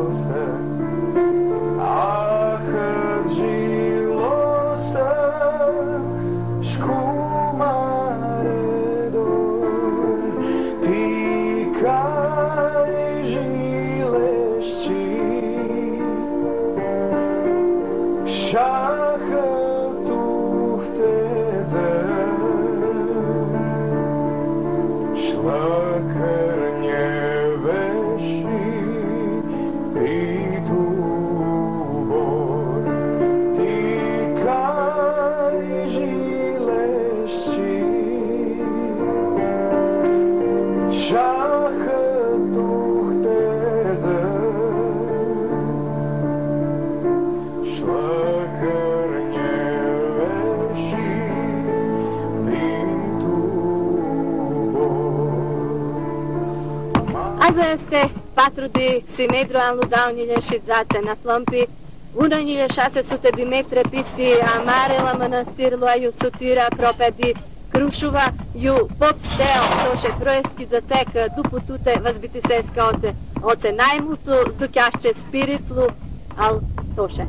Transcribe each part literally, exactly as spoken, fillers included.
Este patru de simetru anludavnile și zațe na flampi, unanile șase sute de metri pisti amare la mănăstirul ju sutira aproape de Krušova, ju pop steo toše projeski zaceka dupu tute vazbitiseska oce, oce najmutu zdućašće spiritlu, al toše.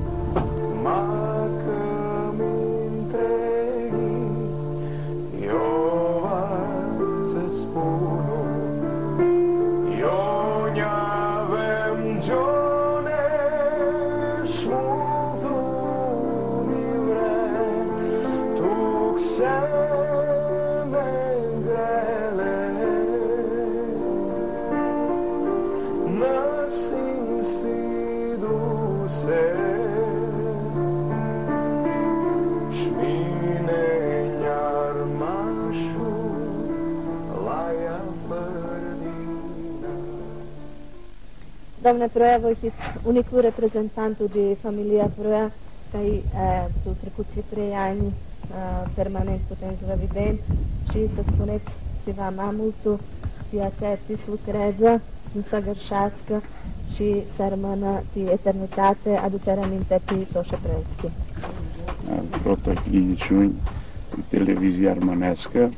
Domne Proja, voi fiți unicul reprezentantul de familia Proja, care tu trecuți trei ani uh, permanent putem să vă vedem și să spuneți ceva mai mult, viața ți lucrează, nu să gărșească și să rămână de eternitate, aducerea aminte pe toșe preschi. Protakliničuni televizija armaneska,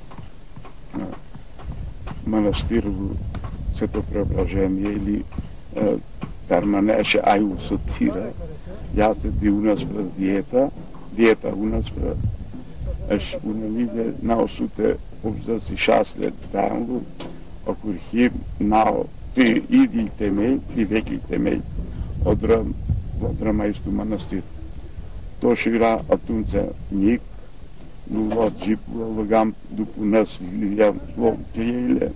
manastirul Sveto Preobraženje ili permanece ai u sotira, este de una spre dieta, dieta una spre až una mille nouă sute optzeci și șase de ani, ocurhim nao pe idil temei, pe vechi temei, odrăm, odrăm aici tu manastir. Toși era atunci mic, nu lua jeepul, îl lăgam după nas, le luam cheile,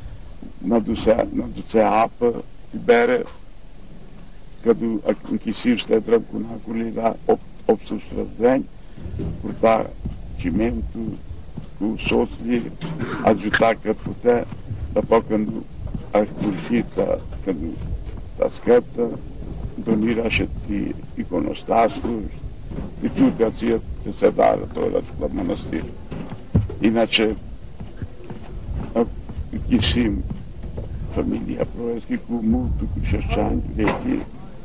naducea apă, bere, când închisiri ste drăm cu nacurile, era opt sute de ani, purta cimentul cu soțile, ajuta cât putea, după când a curgit, când a scăptă, donirea și de iconostasul, de tutte azie che si dare la monastero. Inače, ki sim familija Projeski, cu multu cu šešćani veki,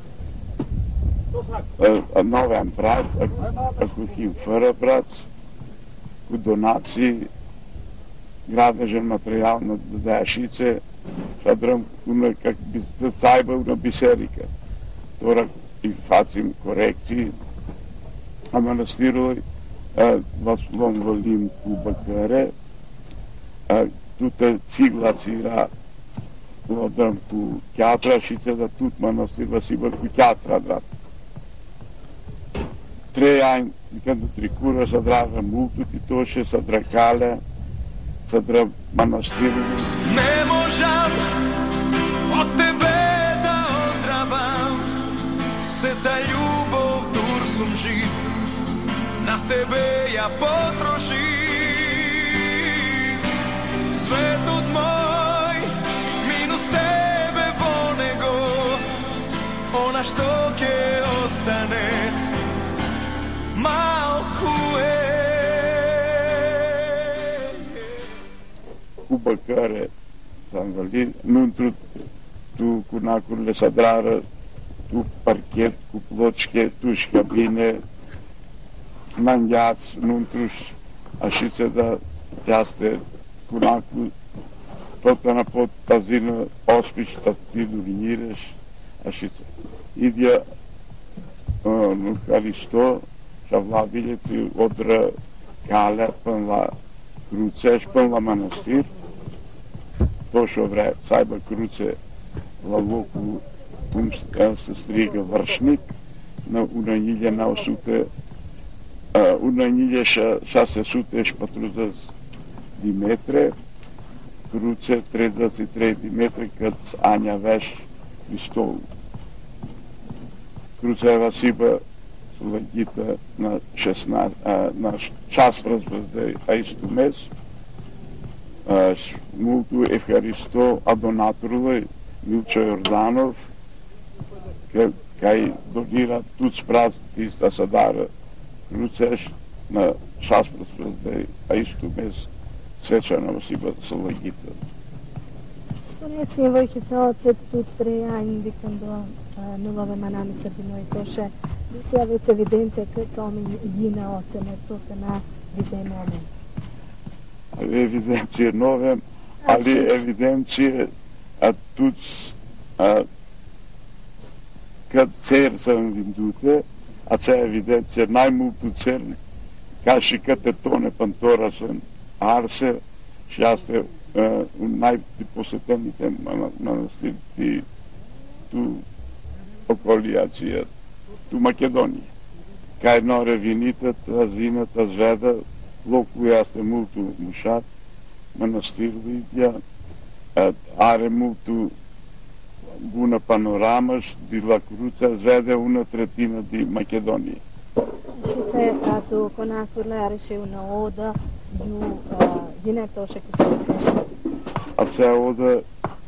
novem prac, ako him fără prac, cu donații, gradežen materijal na Dešice, sad drăm una, kak bi, da aibă una biserică. Tora i facim corecții, a manastirului vas luăm volim cu băcăre, tută țigla era o dăm cu cheatra și ți-a dat tot manastir va si cu cheatra drat. Trei ani când tricură să dragă multul titoșe, să drăcale, să dră manastirului. Ne možam od tebe da ozdravam, se ta ljubov dur sum živ, na tebe ja potrošim. Svetut moj, minus tebe vonego, ona što ke ostane, malkuje. Cu băcare s-a învălit, nu întru tu cu nacurile să drară, tu parchet cu pločke, tu și cabine, n-anjați, nu întruși ašice da jaste cu nacul, tot na pot ta zină ospici, ta ti durinireš, Așa, idea în Calisto și avea bileții odră calea până la cruce și până la mănăstiri. Toți o vrea să aibă cruce la locul cum se strigă Vărșnic, na una milă nouă sute, uh, una milă șase sute patruzeci de metri, cruce treizeci și trei de metri câți ani avea Cristolul. Crucea era sibă slăgită na șaisprezece aistu mes, și multul Evharisto a donatorului Milcio Iordanov, că ai dorirea toți praznici să dară crucea și na șaisprezece aistu mes svečano sibă slăgită. Spuneți-mi voi Hițoțe, toți trei ani de când nu l-avem anami sărbinoi toșe, să aveți evidențe câți oameni gină oțe, ne tot na videm oameni. Ale evidenție nove, ale evidenție a toți că țări sunt vindute, acea evidenție najmultul țări, ca și câte tone pântora sunt arse și asta e uh, un najposetenite manastiri de tu okoliacija, tu Makedonije. Kaj no revinită, ta zină, ta zveda, locul este multul mușat, manastirul idea, are multul bună panoramă și de la crucea zvede una tretină de Macedonie. Și ți-a tu conacurile are și una odă, ju jine toše cu sosia. Acea odă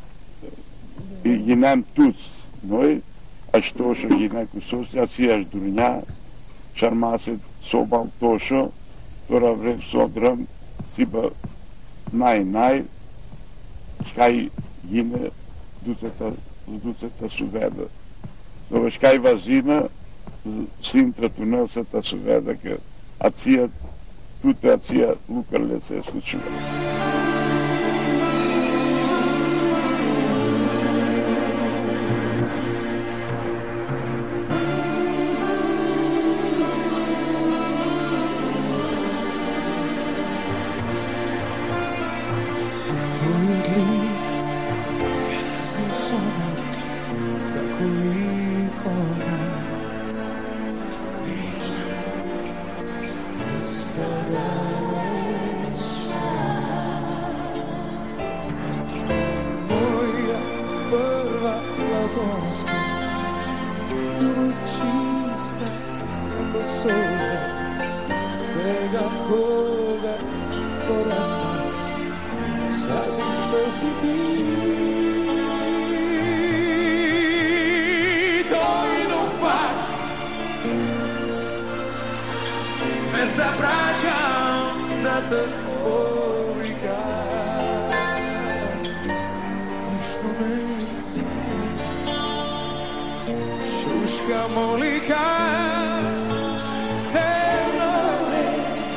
jineam toți noi, aș toșo jine cu sosia, aceeași durnea, și armase sobal toșo, tora vrem să o drăm, sibă nai-nai, și cai jine duce-te suvedă. Dove și cai vazină, se intră tunel să te suvedă, că aceea toate aceea lucrurile se случило. Твоят лик ясный сон, как у икона, нежно moja prva platonska ljubav čista kako suza svega koga porasla shvatim što si ti to idu pak sve zabrađam da te povikam ništo ne smuti šuška molika temnole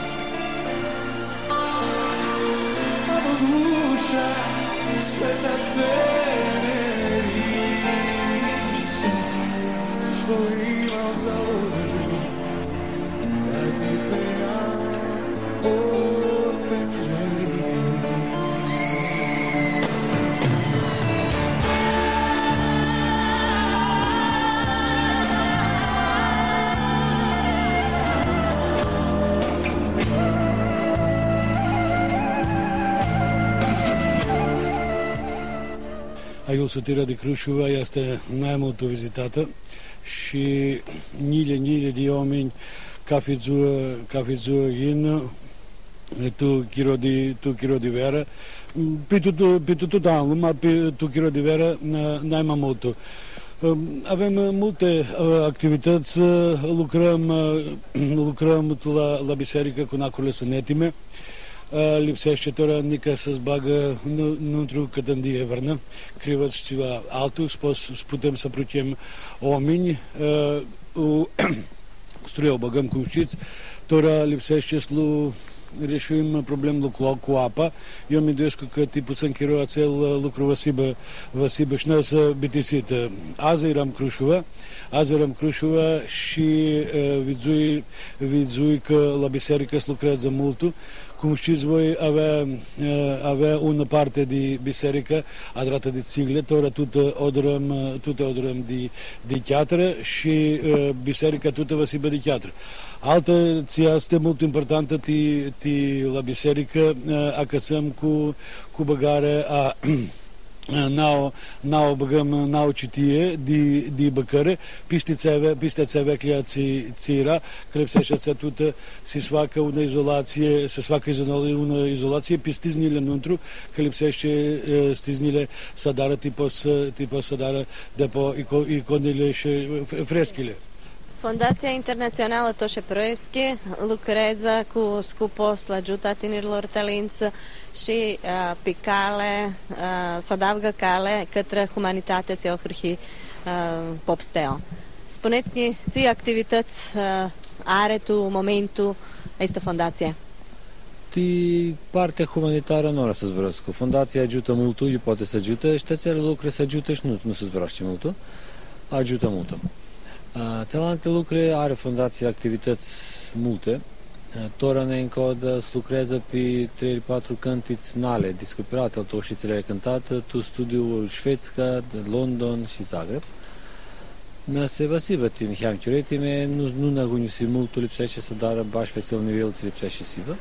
amo duša sveta tveneri se što imam za život da ti pejam pod penđeri. Aiul Sotira de Crușova este najmult vizitată și nile, nile de oameni ca fizu in tu chiro de tu chiro de vera pe tu pe tu tot anul, ma pe tu chiro de vera najma mult. Avem multe activități, lucrăm lucrăm la la biserică cu nacurile sănetime. Lipsește tora nica să zbagă nu cătândie vărnă, crivăți ceva altul, putem să prucem oameni, struiau băgăm cum știți, tora lipsește slu решим проблем cu apa. Eu mi doiesc că tipul să închiroi acel lucru vasibă, vasibă și noi să bitisită. Azi eram Crușova, azi eram Crușova și vidzui, vidzui că la biserică se lucrează multul. Cum știți voi, avea, avea una parte de biserică adrată de țigle, tora tută odrăm, tută odrăm de, de teatră și biserica tută vasibă de teatră. Altă ție este mult importantă ti, ti la biserică acățăm cu, cu băgare a n-au, n-au băgăm, n-au citie de, de băcăre, piste ți avea clea țira, că lipsește ți tută să-ți facă una izolație, să-ți facă una izolație, pe stiznile năuntru, că lipsește stiznile să dară tipos, tipos să dară de pe iconele și freschile. Fondația Internațională Toše Proeski lucrează cu scopul slăgiuta tinerilor talenți și uh, pe cale, uh, să adaugă cale către humanitate ce ofrhi uh, popsteo. Spuneți-ne ce activități uh, are tu momentul această fondație? Ti parte humanitară nu o să zbărăsc. Fundația ajută multul, eu poate să ajută, și tățele lucruri să ajută și nu, nu se zbărăște multul, ajută multul. Celelalte lucruri are fundația activități multe. Tora ne încodă să lucrează pe trei patru cântiți nale descoperate, tu și ți le-ai cântat, tu studiul Șvedska, London și Zagreb. Ne se vasibă tin hiam chiuretime, nu nu ne gunjusi multul lipsește să dară baš pe cel nivel ți lipsește sivă.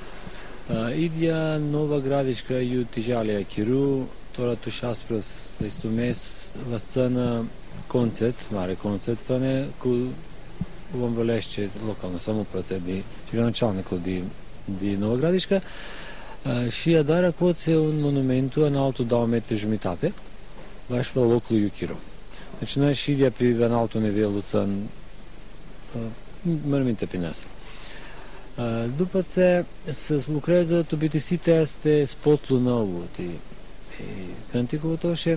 Idea Nova Gradiška ju tižalė Kiru, tora tu šaspras leistumės vascana koncert, mare koncert, sane cu vom vălește lokalno samoprace de načelniku de de Nova Gradiška și adara coțe un monumentu înaltul două metri jumătate, vaș la locul lui Kiru. Deci noi și de pe înaltul nivelul țăn mărminte pe nas. După ce se lucrează, tu bitisite este spotul nou de cânticul Toše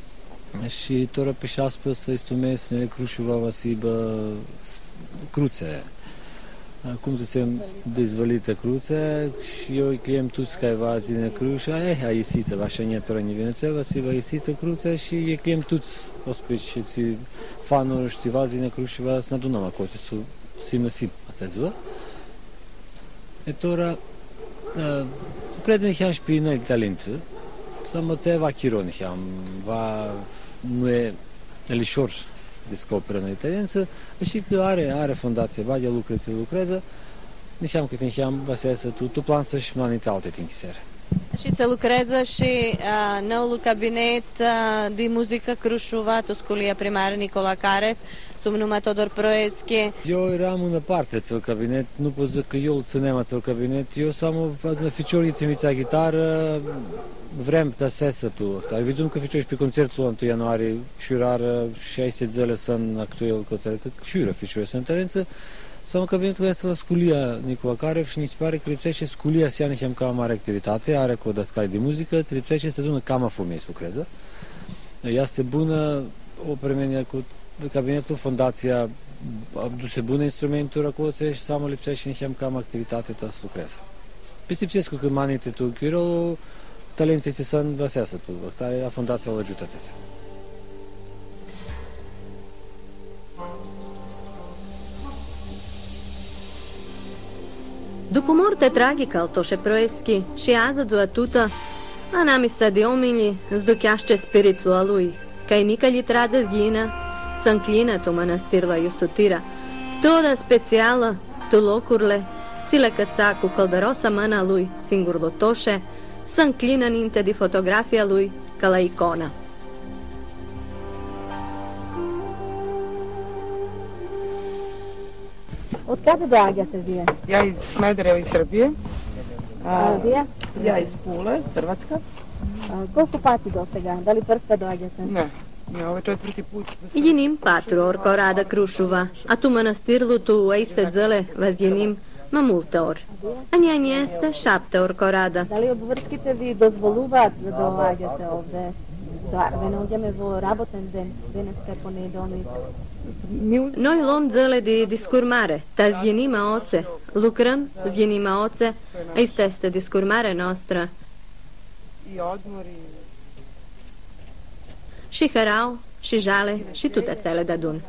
și tora pe șaspă să istumesc nele Crușova vasibă cruțe. Cum să se dezvălită cruțe și eu îi cliem tuți caiva zine Crușa, eh, a iesită, vașa nie tora ni Venețel, vasibă iesită cruțe și îi cliem tuți ospici și ți fanuri și va zine Crușova să nadunăm acolo, să si năsim atâțua. E tora, cred în hiam și pe noi talentă, să mă țe va chiron hiam, va, nu e lișor să descoperă noi talență, și că are, are fundație, va de lucrează, lucrează, ne hiam cât în hiam, va să tu, tu plan să-și manite alte tinchisere. Și se lucrează și uh, noul cabinet uh, de muzică Crușova, tu sculia primară Nicola Carev, sub nume Todor Proeski. Eu eram în parte cel cabinet, nu pot zic că eu îl țineam cel cabinet, eu sam ficiorii țimița gitară, vrem da sesă tu. Ai văzut că ficiorii pe concertul întâi ianuarie și rară șaizeci zile sunt actual concert, că și ficiorii sunt talență. Sau cabinetul este la sculia Nicola Carev și ni se pare că lipsește sculia seană și am cam mare activitate, are cu o dascai de muzică, îți lipsește să dună cam afumei, lucrează. Este bună o premiere cu cabinetul, fundația aduse bune instrumenturi acolo și să lipsește și am cam activitate ta să lucrează. Pe lipsesc că manite tu, chiuro, talenții ți sunt văseasă tu, care a fundația o ajută-te. După morte tragică al Toše Proeski și azădu atută, anamisa de omini zducheaște spiritul a lui, ca i nică li tradze zghina, să înclină tu mănăstir la Iusutira, toda specială, tu locurile, ți le căța cu căldărosa mâna lui, singurul Toše, să înclină înainte de fotografia lui, ca la iconă. Od kada dođete vi? Ja iz Smedereva iz Srbije. A vi? Ja iz Pule, Hrvatska. A, koliko pati do svega? Da li prvi dođete? Ne, ne, ovo je četvrti put. Jenim patru orko rada Crușova, a tu mănăstirlu tu aiste zele vazjenim ma multe ori. A njen jeste šapte orko rada. Da li obvrskite vi dozvoluvat da dođete ovde? Da, venodjeme vo raboten den, deneske ponedeljnik. Noi luăm zele de discurmare, ta zjenima oce, lucrăm s inima oce, ista este discurmare noastră. I odmori. Și harau, și žale, și tute cele de adun.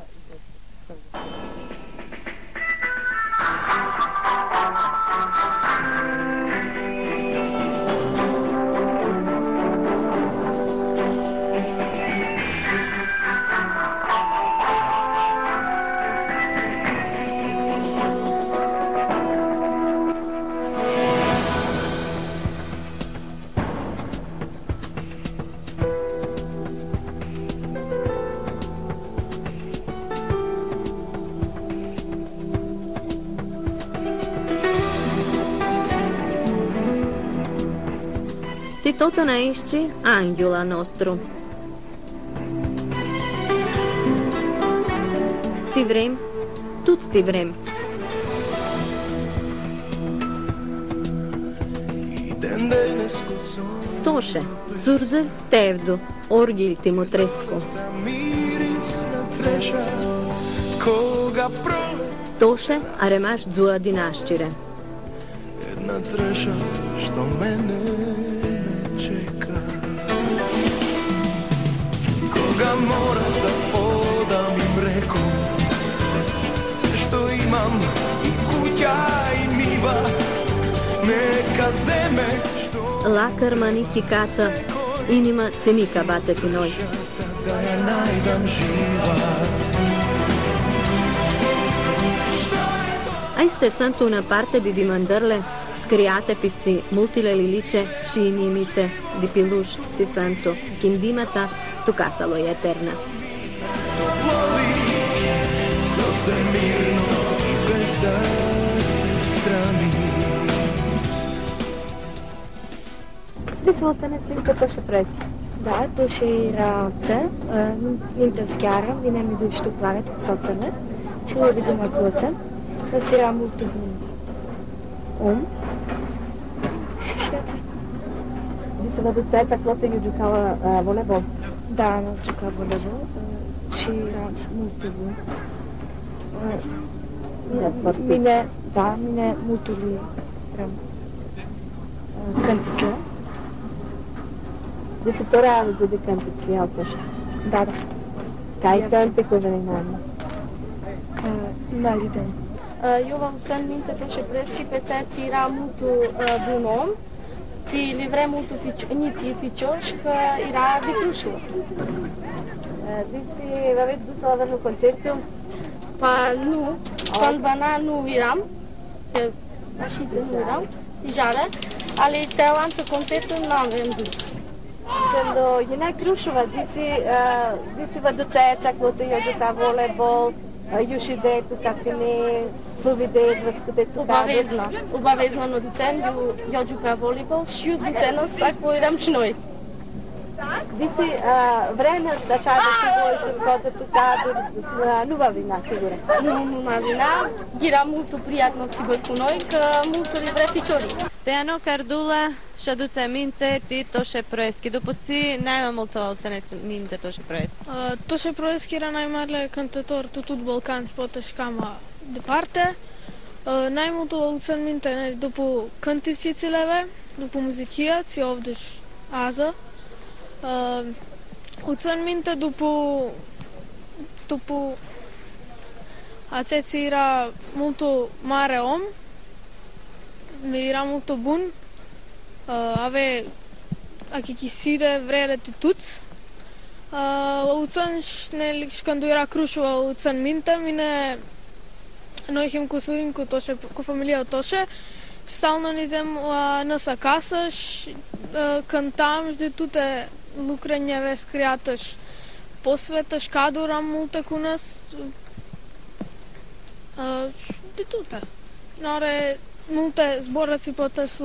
Ti tot nasci anghiola nostru. Ti vrem, tuți ti vrem. Toše, Surzel, Tevdu, Orgil Timotrescu. Toše, a remaš dzua di naščire. Jedna treša što mene ne čeka. Koga mora da odam im rekov, sve što imam i kuća i niva, neka zeme što Lacăr maniki cata, inima cenica bate ti noi. da ja najdam živa. Aiste sunt una parte di dimandările scriate pisti multile lilice și inimice di piluș ți santo, chindimata tu casa lui eterna. Plovi, sose mirno i bez da se srami. Gdje se lupta ne snimka to še preski? Da, to še era ce, minte schiară, vine mi duci tu planet cu soțele și le vedem acolo. Das era molto bun. Om? Și asta. Gdje se da duceca kloce ju giocava uh, volleyball? Da, am jucat volleyball și era molto bun. Uh, mine, da, mine molto li eram uh, cantiță. Gdje se to realizuje di cantici altoša? Da, da. Kaj canti koje ne imamo? Uh, mali den. Eu vă țin minte tot ce preschi pe ți era mult uh, bun om, ți li vrei mult iniții ficioși că era de Clujul. Ti si aveți dus la vreo concertul? Pa nu, când bana nu eram, așa nu eram, jale, ale te lanță concertul nu am dus. Când e na Krušova, ti si, uh, ti si vă duceți acolo, eu juca volleyball, Юши де покакане, словиде, връзкате тук. Obavezno, obavezno no ducem, eu juca volleyball și eu duceno sacvo eram și noi. Vi si vreme așa de si voi să scoate tuк, nu va vina, sigur. Nu, nu va vina, era mult prietno si băi cu noi, că mult li vre ficiori. Теано Кардула ще дуце минте ти тоше проески. Допоци најма молто алценец минте тоше проески. Uh, Toše Proeski era najmarele cantător tutut Balcan și poate și cam departe. Uh, najmulto ucen minte ne, după cântițicileve, după muzichia, ți ovdeș ază. Uh, ucen minte după după aceți era multo mare om, era molto bun, uh, ave achichisire vrere tituți. Uh, uțăn și când era Crușova uțăn minte, mine noi him cu surin cu toše, cu familia toše, stalno nizem la nas acasă și uh, cântam și de toate lucrările scriate și posvete și caduri am multe cu nas uh, și de toate. N-are multe zborăți poate să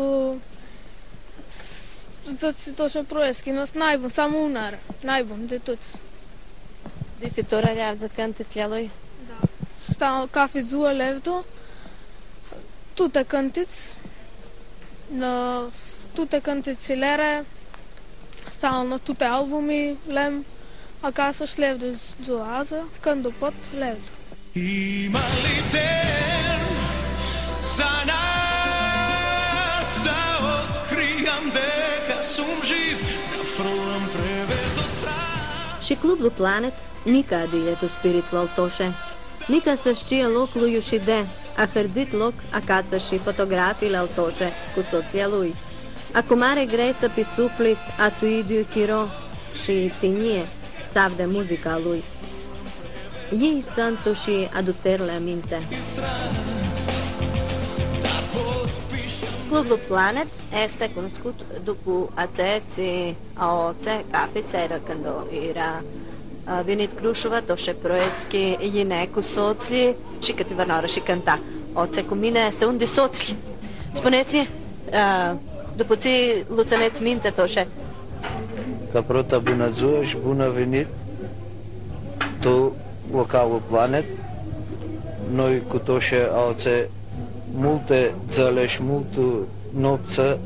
Toți Toše Proeski, nas najbun, samo unar, najbun, de toți. Di si to realiza cantici a lui? Da. Sta cafe zua levdo, tutte cantici, na tutte canticilere, stavano tutte albumi, lem, acasă și levdo zuază, când pot levdo. Ima li den za nas, da otkrijam дека sum živ, da frlam prevez od strah. Și clubul Planet nica adietul spiritul altoșe, nica să știe locul și de a hărzit loc acasă și fotografiile altoșe cu soția lui. Acum are greță pe suflet atuidiu chiro și tinie sav de muzica lui. Ei sunt și aducerile aminte. Clubul Planet este cunoscut după aceți aoce kaficeră când era venit Krušova, toše projeski i neku soțli și câteva nori și cânta. Oce cu mine este un de soțli. Spuneți, după ce luțăneți minte toše. Ca prota bună ziua și bună venit tu localul Planet. Noi cu toše alce multe zile și multe nopți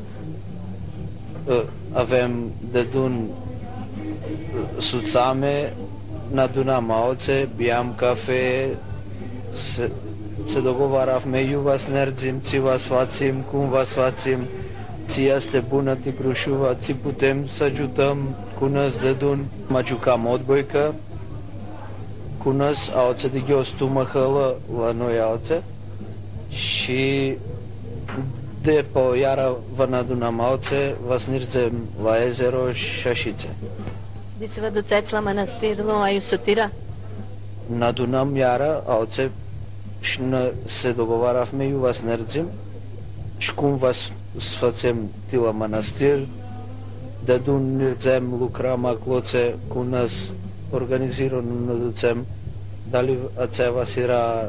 avem de dun suțame, nadunam alce, biam cafe, se, se dogovaravme, ju vas nerdzim, ci vas facim, cum vas facim, ți este bună ti Krušova, ți putem să ajutăm cu nas de dun. Mă jucam odbojcă, cu nas alce de giostu măhălă la noi alce și de po iara vă nadunam alce, vas nirzem la jezero Šašice. Di se vă duceți la mănăstir, la Iusutira? Nadunam iara alce și se dogovaravme, ju vas nerdzim și cum vas sfățem ti la mănăstir, de dun nirdzem, lucram acloce cu nas, organizirom, ne ducem, dali ace vas era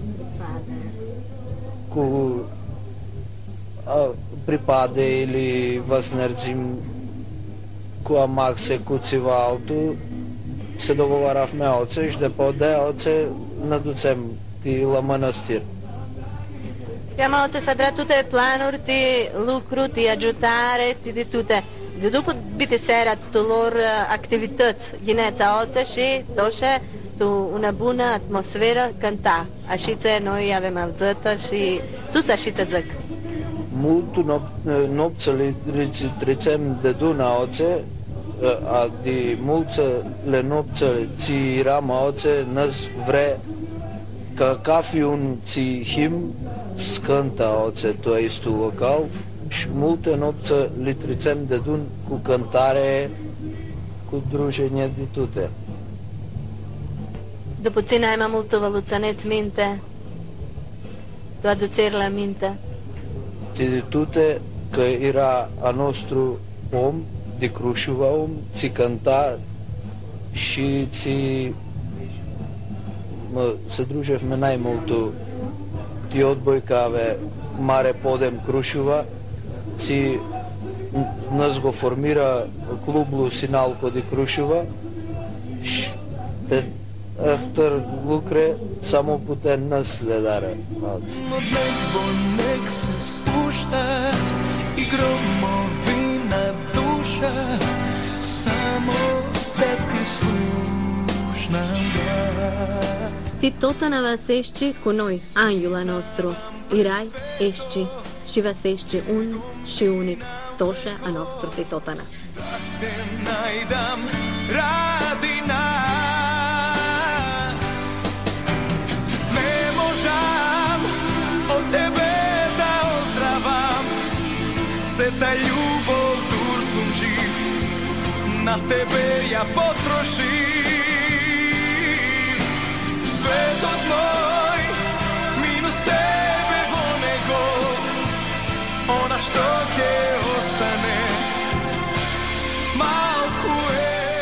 cu a, pripade ili vas nerdzim cu amaxe, cu ceva altul, se dogovaravme alce și de pe alce ne ducem ti la mănăstir. Stiamo alce să drea toate planuri, ti lucru, ti ajutare, ti de toate. De după bite seara tuturor activități, gineța alce și toșe tu una bună atmosferă cânta. Așițe noi avem alzătă și toți așițe zic. Mult nopțele trecem de duna alce, a de mulțele nopțele ți ram alce, năs vre ca cafi un ți him scânta alce, tu ești tu local și multe nopți le trecem de dun cu cântare, cu drujenie de tute. După ține ai mai mult vă luțăneți minte, tu aduceri la minte. De tute că era a nostru om, de Krušova om, ți cânta și ți mă, se družev me najmultu ti odbojkave mare podem Krušova, ți nas go formira klublu Sinalko de Krušova și pe after lucre samo putem nas le dare alții. Od nebo nek se spušta i gromovi na duša, samo da ti slušam glas. Ti totana vas esci cu noi, angiula nostru, irai esci și vas esci un și unic, toše a nostru ti totana. Da te najdam radi nas, ne možam od tebe da ozdravam, se ta ljubov dur sum živ, na tebe ja potrošim. Svetot moj, minus tebe vo nego, ona što te ostane, malku je.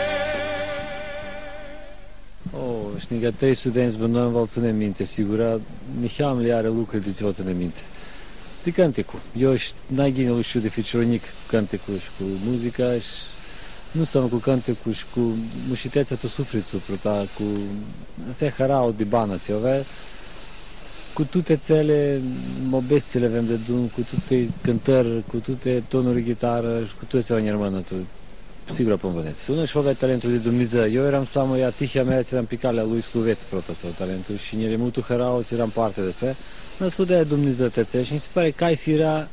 Oh, și niga trei studenți bănuim valțăne minte, sigura, niham le are lucruri de valțăne minte. De canticu. Eu n-ai ghinul și de ficiornic cu canticu și cu muzica și nu sam cu canticu și cu mușitețea tu sufletul pruta, cu țea harau de bana ți ove, cu toate țele mobesțele avem de dun, cu toate cântări, cu toate tonuri gitară și cu toate țeva niermână tu. sigur pomvăneți. Unul și avea talentul de Dumnezeu. Eu eram samo, ja tihia mea, eram pe calea lui Sluvet, protățău talentul, și nere multu hărauți, eram parte de țe. Mă sludea Dumnezeu tățe și mi se pare că ai si era,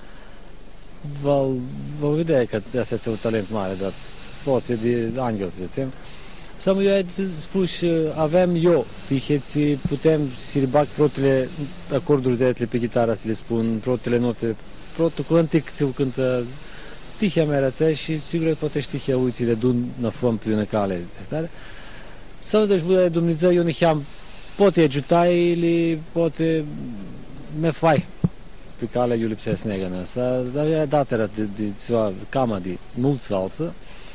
vă vedea că asta este un talent mare, dar poate de angel, să zicem. Samo eu ai spus, aveam eu, tiheți, putem să le bag protele acorduri de atle pe chitară, să le spun, protele note, protul cântic, ți-o cântă tihia mea rățea și sigur că poate tihia uiții de dun na făm pe una cale. Samo deci de Dumnezeu, eu neheam, poate ajutai, ili poate me fai pe calea eu lipsesc negana. Să avea datera de, de ceva cama de mulți alții.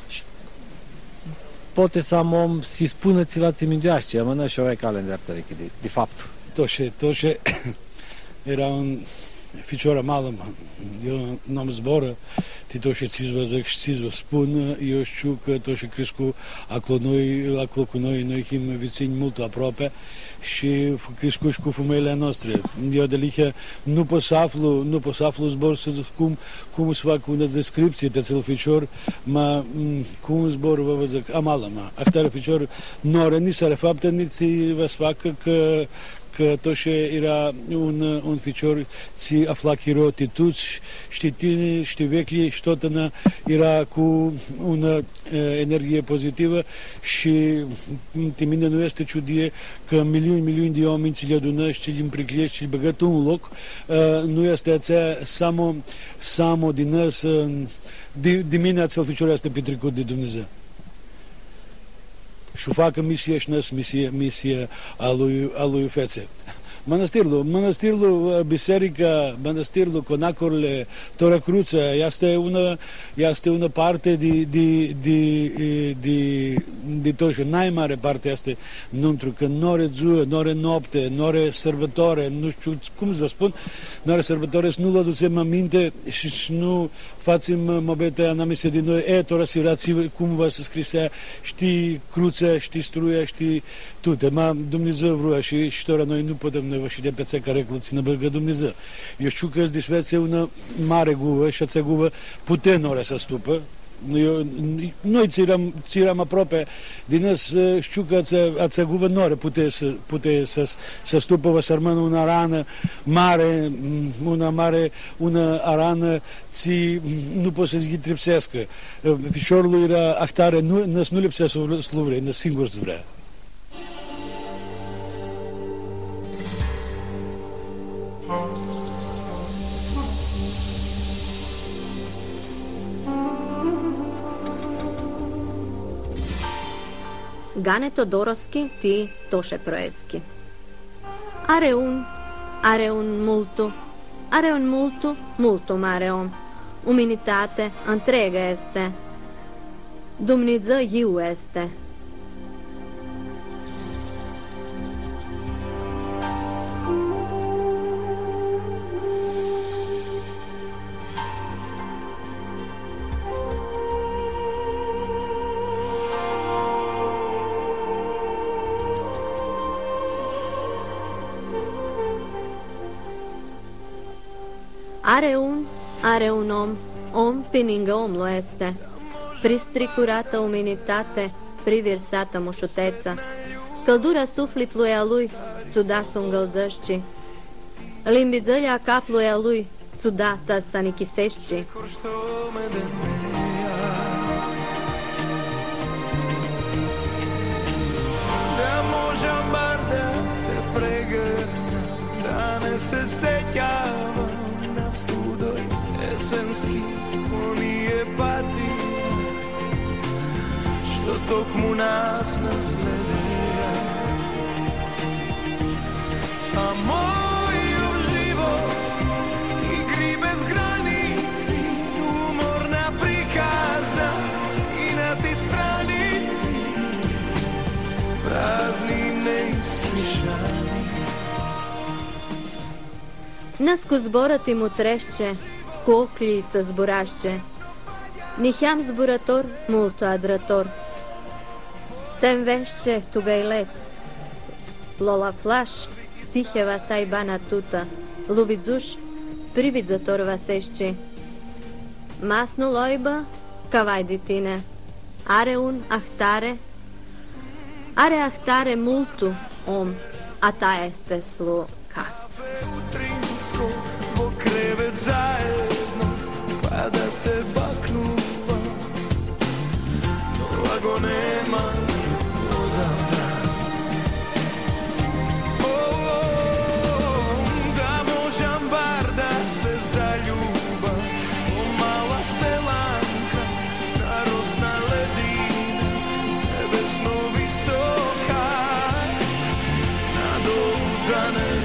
Poate să am om să-i spună ceva ți mindeaște, mă, nu și avea cale în dreapta de, de fapt. Toše, Toše era un ficiora mală, eu n-am zboră, ti Toše ți-zvă zic și ți-zvă spun, eu știu că Toše crescu acolo noi, acolo cu noi, noi him vicini mult aproape și crescu și cu femeile noastre. Eu de lihe nu pot să aflu, nu pot să aflu zbor să zic cum, cum să fac una descripție de acel ficior, ma cum zbor vă zic, amală, ma. Ahtare ficior nore, ni se refaptă, nici vă facă că că Toše era un, un ficior ți afla chiro tituți, știi tine, știi vechli, și tot era cu una energie pozitivă și te mine nu este ciudie că miliuni, miliuni de oameni ți le adună și le împriclești și le băgăt un loc. Nu este aceea samo, samo din nas, de, de mine acel ficior este petrecut de Dumnezeu. Și facă misie și nas, misie, misie a lui, a lui fețe. Mănăstirul, mănăstirul, biserica, mănăstirul, conacurile, Tora Cruța, este una, este una parte de, de, de, de, de Toše. Nai mare parte este nuntru, că nore ziua, nore noapte, nore sărbătoare, nu știu cum să vă spun, nore sărbătoare, să nu le aducem aminte și nu facem mobete anamise din noi, e, tora si rați, cum vă să scrisea, știi Cruța, știi Struia, știi tute, ma Dumnezeu vrea și, și tora noi nu putem și de pe țea care clățină băgă Dumnezeu. Eu știu că este una mare guvă și ațea guvă putea nore să stupă. Eu, noi țiram, țiram aproape din us, știu că ațea, ațea guvă nore putea să, putea să, să stupă, vă sărmână una rană mare, una mare, una arană, ți nu poți să-ți tripsească. Ficiorul era ahtare, nu, nu lipsea sluvre, năs singur să vrea. Gane Todorovski ti Toše Proeski. Are un, are un multu, are un multu, multu mare om. Umanitate întreagă este. Dumnezeu iu este. Are un, are un om, om pe lângă omul este. Pristricurată umanitate, priversată mușuteță. Căldura sufletului a lui, țuda s-o îngălzăști. Limbizălia capului a lui, țudată să nichisești. Se sećava na studoj esenski unije pati što tok mu nas nasledija a moj život igri bez granici umorna prikazna skinati stranici prazni neispišani. Născu zboră ti mu trește, cu ochiță zburaște. Niheam zburător, mult adrător. Te învește tu găileț. Lola flaș, tihe va să ai bana tută. Luvidzuș, prividzător va sești. Masnul oibă, cavai de tine. Are un ahtare, are ahtare multu om, a ta este slo kavc. Bo krevet zajedno, pa da te baknuva, no ako nema odavda. Oh, oh, da možem bar da se zaljuba, o mala selanka, narosna ledina, nebesno visoka, na dolu dane